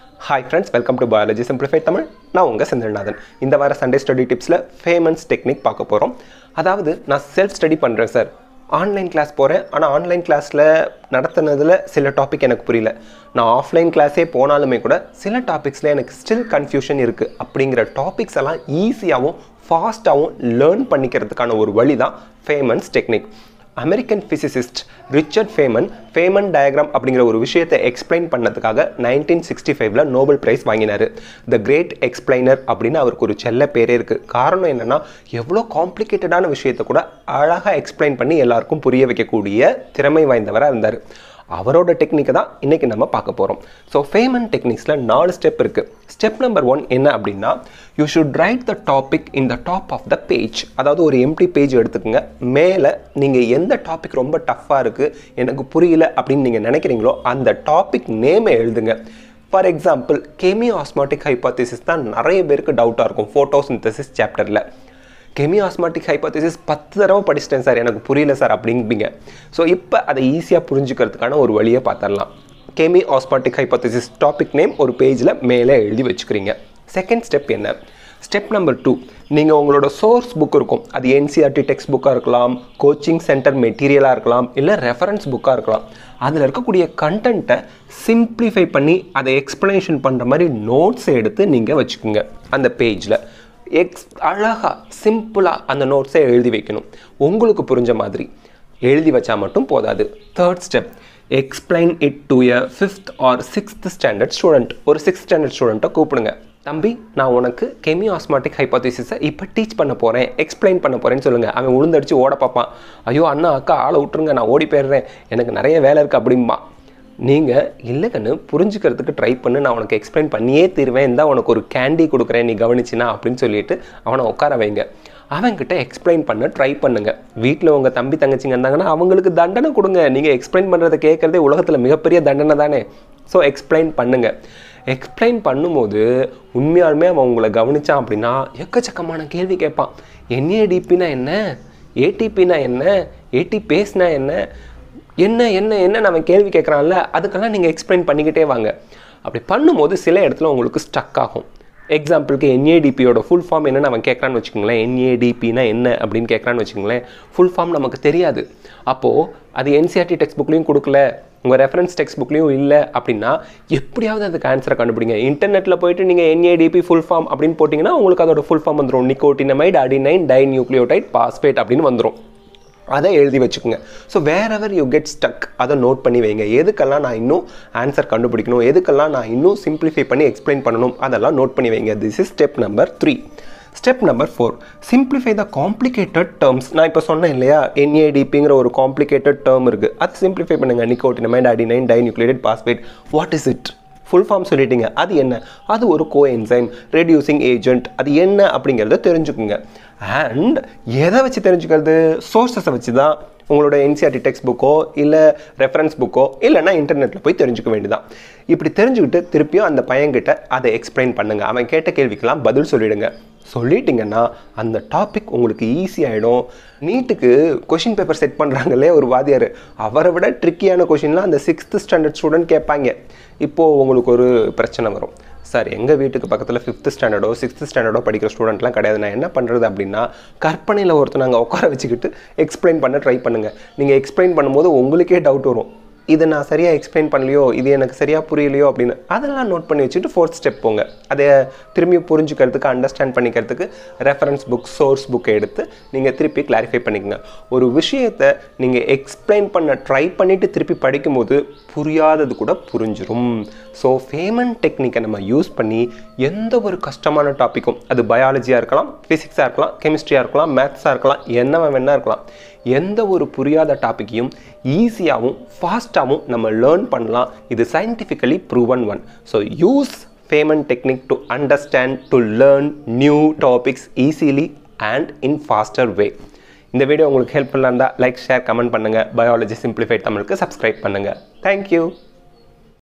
Hi friends, welcome to Biology Simplified Tamil. நான் உங்க செந்தில்நாதன். இந்த வார சண்டே ஸ்டடி டிப்ஸ்ல Feynman's டெக்னிக் பார்க்க போறோம். அதாவது நான் செல்ஃப் ஸ்டடி பண்றேன் சார். ஆன்லைன் கிளாஸ் போறேன். ஆனா ஆன்லைன் கிளாஸ்ல நடத்துனதுல சில டாபிக் எனக்கு புரியல. நான் ஆஃப்லைன் கிளாஸே போனாலுமே கூட சில டாபிக்ஸ்ல எனக்கு ஸ்டில் கன்ஃபியூஷன் இருக்கு. அப்படிங்கற டாபிக்ஸ் எல்லாம் ஈஸியாவும் ஃபாஸ்டாவும் லேர்ன் பண்ணிக்கிறதுக்கான ஒரு வழி தான் Feynman's technique. American physicist Richard Feynman diagram அப்படிங்கிற ஒரு விஷயத்தை எக்ஸ்பிளைன் பண்ணதுக்காக 1965 நோபல் பிரைஸ் வாங்கினார். த கிரேட் எக்ஸ்பிளைனர் அப்படின்னு அவருக்கு ஒரு செல்ல பேரே இருக்குது. காரணம் என்னென்னா எவ்வளோ காம்ப்ளிகேட்டடான விஷயத்தை கூட அழகாக எக்ஸ்பிளைன் பண்ணி எல்லாருக்கும் புரிய வைக்கக்கூடிய திறமை வாய்ந்தவராக இருந்தார். அவரோட டெக்னிக்கை தான் இன்றைக்கி நம்ம பார்க்க போகிறோம். ஸோ ஃபேமன் டெக்னிக்ஸில் 4 ஸ்டெப் இருக்குது. ஸ்டெப் நம்பர் 1 என்ன அப்படின்னா, you should write the topic in the top of the page. அதாவது ஒரு எம்டி பேஜ் எடுத்துக்கோங்க. மேலே நீங்கள் எந்த டாபிக் ரொம்ப டஃப்பாக இருக்குது, எனக்கு புரியல அப்படின்னு நீங்கள் நினைக்கிறீங்களோ அந்த டாபிக் நேமை எழுதுங்க. ஃபார் எக்ஸாம்பிள், கெமியோஆஸ்மாட்டிக் ஹைபோதீசிஸ் தான் நிறைய பேருக்கு டவுட்டாக இருக்கும் ஃபோட்டோசிந்தசிஸ் சாப்டரில். கெமியோஆஸ்மாட்டிக் ஹைபோதீசிஸ் 10 தடவை படிச்சிட்டேன் சார், எனக்கு புரியல சார் அப்படிங்க. ஸோ இப்போ அதை ஈஸியாக புரிஞ்சுக்கிறதுக்கான ஒரு வழியை பார்த்துடலாம். கெமியோஆஸ்மாட்டிக் ஹைபோதீசிஸ் டாபிக் நேம் ஒரு பேஜில் மேலே எழுதி வச்சுக்கிறீங்க. செகண்ட் ஸ்டெப் என்ன? ஸ்டெப் நம்பர் 2, நீங்கள் உங்களோட சோர்ஸ் புக் இருக்கும். அது என்சிஆர்டி டெக்ஸ்ட் புக்காக இருக்கலாம், கோச்சிங் சென்டர் மெட்டீரியலாக இருக்கலாம், இல்லை ரெஃபரன்ஸ் புக்காக இருக்கலாம். அதில் இருக்கக்கூடிய கண்டென்ட்டை சிம்பிளிஃபை பண்ணி அதை எக்ஸ்ப்ளனேஷன் பண்ணுற மாதிரி நோட்ஸை எடுத்து நீங்கள் வச்சுக்கோங்க. அந்த பேஜில் அழகாக சிம்பிளாக அந்த நோட்ஸை எழுதி வைக்கணும். உங்களுக்கு புரிஞ்ச மாதிரி எழுதி வச்சா மட்டும் போதாது. Third step, explain it to a 5th or 6th standard student. ஒரு 6th ஸ்டாண்டர்ட் ஸ்டூடெண்ட்டை கூப்பிடுங்க. தம்பி, நான் உனக்கு கெமியோஆஸ்மாட்டிக் ஹைபோதீசிஸை இப்போ டீச் பண்ண போகிறேன், எக்ஸ்பிளைன் பண்ண போகிறேன்னு சொல்லுங்கள். அவன் உளுந்தடிச்சு ஓட பார்ப்பான். ஐயோ அண்ணா அக்கா ஆளை விட்டுருங்க, நான் ஓடி போயிடுறேன், எனக்கு நிறைய வேலை இருக்குது அப்படிம்பா. நீங்கள் இல்லை கண்ணு, புரிஞ்சுக்கிறதுக்கு ட்ரை பண்ணு, நான் உனக்கு எக்ஸ்பிளைன் பண்ணியே தருவேன், இருந்தால் உனக்கு ஒரு கேண்டி கொடுக்குறேன், நீ கவனிச்சினா அப்படின்னு சொல்லிட்டு அவனை உட்கார வைங்க. அவன்கிட்ட எக்ஸ்பிளைன் பண்ண ட்ரை பண்ணுங்கள். வீட்டில் உங்கள் தம்பி தங்கச்சிங்க இருந்தாங்கன்னா அவங்களுக்கு தண்டனை கொடுங்க. நீங்கள் எக்ஸ்பிளைன் பண்ணுறதை கேட்குறதே உலகத்தில் மிகப்பெரிய தண்டனை தானே. ஸோ எக்ஸ்பிளைன் பண்ணுங்கள். எக்ஸ்பிளைன் பண்ணும்போது உண்மையாலுமே அவன் உங்களை கவனித்தான் அப்படின்னா எக்கச்சக்கமான கேள்வி கேட்பான். என்ஏடிபினா என்ன, ஏடிபினா என்ன, ஏடிபேஸ்னா என்ன, என்ன என்ன என்னன்னு அவன் கேள்வி கேட்குறான்ல, அதுக்கெல்லாம் நீங்கள் எக்ஸ்பிளைன் பண்ணிக்கிட்டே வாங்க. அப்படி பண்ணும்போது சில இடத்துல உங்களுக்கு ஸ்டக் ஆகும். எக்ஸாம்பிளுக்கு என்ஏடிபியோட ஃபுல் ஃபார்ம் என்னென்னு அவன் கேட்குறான்னு வச்சுக்கோங்களேன். என்ஏடிபினா என்ன அப்படின்னு கேட்குறான்னு வச்சுக்கோங்களேன். ஃபுல் ஃபார்ம் நமக்கு தெரியாது. அப்போது அது என்சிஆர்டி டெக்ஸ்ட் புக்லேயும் கொடுக்கல, உங்கள் ரெஃபரன்ஸ் டெக்ஸ்ட் புக்லேயும் இல்லை அப்படின்னா எப்படியாவது அதுக்கு ஆன்சரை கண்டுபிடிங்க. இன்டர்நெட்டில் போயிட்டு நீங்கள் என்ஏடிபி ஃபுல் ஃபார்ம் அப்படின்னு போட்டிங்கன்னா உங்களுக்கு அதோட ஃபுல் ஃபார்ம் வந்துடும். நிக்கோட்டினமைடு அடினைன் டைநியூக்ளியோடைட் பாஸ்பேட் அப்படின்னு வந்துடும். அதை எழுதி வச்சுக்கோங்க. So whenever you get stuck அதை நோட் பண்ணி வைங்க. எதுக்கெல்லாம் நான் இன்னும் ஆன்சர் கண்டுபிடிக்கணும், எதுக்கெல்லாம் நான் இன்னும் சிம்பிளிஃபை பண்ணி எக்ஸ்பிளைன் பண்ணணும், அதெல்லாம் நோட் பண்ணி வைங்க. This is step number 3. Step number 4, simplify the complicated terms. நான் இப்போ சொன்னேன் இல்லையா, என்ஏடிபிங்கிற ஒரு காம்ப்ளிகேட்டட் டேர்ம் இருக்குது, அது சிம்பிளிஃபை பண்ணுங்கள். Nicotinamide adenine dinucleotide phosphate. What is it? Full form சொல்லிட்டீங்க. அது என்ன? அது ஒரு கோஎன்சைம் ரெடியூசிங் ஏஜென்ட். அது என்ன அப்படிங்கிறத தெரிஞ்சுக்குங்க. அண்ட் எதை வச்சு தெரிஞ்சுக்கிறது? சோர்ஸஸை வச்சு தான். உங்களோட என்சிஆர்டி டெக்ஸ்ட் புக்கோ இல்லை ரெஃபரன்ஸ் புக்கோ இல்லைன்னா இன்டர்நெட்டில் போய் தெரிஞ்சுக்க வேண்டியதான். இப்படி தெரிஞ்சுக்கிட்டு திருப்பியும் அந்த பையன்கிட்ட அதை எக்ஸ்பிளைன் பண்ணுங்கள். அவன் கேட்ட கேள்விக்கெல்லாம் பதில் சொல்லிவிடுங்க. சொல்லிட்டிங்கன்னா அந்த டாபிக் உங்களுக்கு ஈஸியாகிடும். நீட்டுக்கு கொஷின் பேப்பர் செட் பண்ணுறாங்களே ஒரு வாத்தியார், அவரை விட ட்ரிக்கியான கொஷின்லாம் அந்த 6th ஸ்டாண்டர்ட் ஸ்டூடெண்ட் கேட்பாங்க. இப்போது உங்களுக்கு ஒரு பிரச்சனை வரும். சார், எங்கள் வீட்டுக்கு பக்கத்தில் 5th ஸ்டாண்டர்டோ 6th ஸ்டாண்டர்டோ படிக்கிற ஸ்டூடெண்ட்லாம் கிடையாது, நான் என்ன பண்ணுறது அப்படின்னா, கற்பனையில் ஒருத்தர் நாங்கள் உட்கார வச்சுக்கிட்டு எக்ஸ்பிளைன் பண்ண ட்ரை பண்ணுங்கள். நீங்கள் எக்ஸ்பிளைன் பண்ணும்போது உங்களுக்கே டவுட் வரும், இதை நான் சரியாக எக்ஸ்பிளைன் பண்ணலையோ, இது எனக்கு சரியாக புரியலையோ அப்படின்னு. அதெல்லாம் நோட் பண்ணி வச்சுட்டு 4th ஸ்டெப் போங்க. அதை திரும்பி புரிஞ்சுக்கிறதுக்கு, அண்டர்ஸ்டாண்ட் பண்ணிக்கிறதுக்கு ரெஃபரன்ஸ் புக், சோர்ஸ் புக்கை எடுத்து நீங்கள் திருப்பி கிளாரிஃபை பண்ணிக்கோங்க. ஒரு விஷயத்தை நீங்கள் எக்ஸ்பிளைன் பண்ண ட்ரை பண்ணிவிட்டு திருப்பி படிக்கும்போது புரியாதது கூட புரிஞ்சிடும். ஸோ ஃபேமன் டெக்னிக்கை நம்ம யூஸ் பண்ணி எந்த ஒரு கஷ்டமான டாப்பிக்கும், அது பயாலஜியாக இருக்கலாம், ஃபிசிக்ஸாக இருக்கலாம், கெமிஸ்ட்ரியாக இருக்கலாம், மேத்ஸாக இருக்கலாம், என்ன வேணா இருக்கலாம், எந்த ஒரு புரியாத டாப்பிக்கையும் ஈஸியாகவும் ஃபாஸ்ட்டாகவும் நம்ம லேர்ன் பண்ணலாம். இது scientifically proven one. So use Feynman technique to understand, to learn new topics easily and in faster way. இந்த வீடியோ உங்களுக்கு ஹெல்ப்ஃபுல்லாக இருந்தால் லைக், ஷேர், கமெண்ட் பண்ணுங்கள். பயாலஜி சிம்பிளிஃபைட் தமிழுக்கு சப்ஸ்கிரைப் பண்ணுங்கள். தேங்க்யூ.